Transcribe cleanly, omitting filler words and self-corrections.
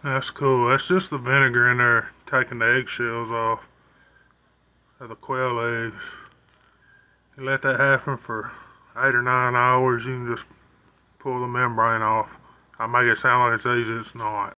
That's cool. That's just the vinegar in there taking the eggshells off of the quail eggs. You let that happen for 8 or 9 hours, you can just pull the membrane off. I make it sound like it's easy, it's not.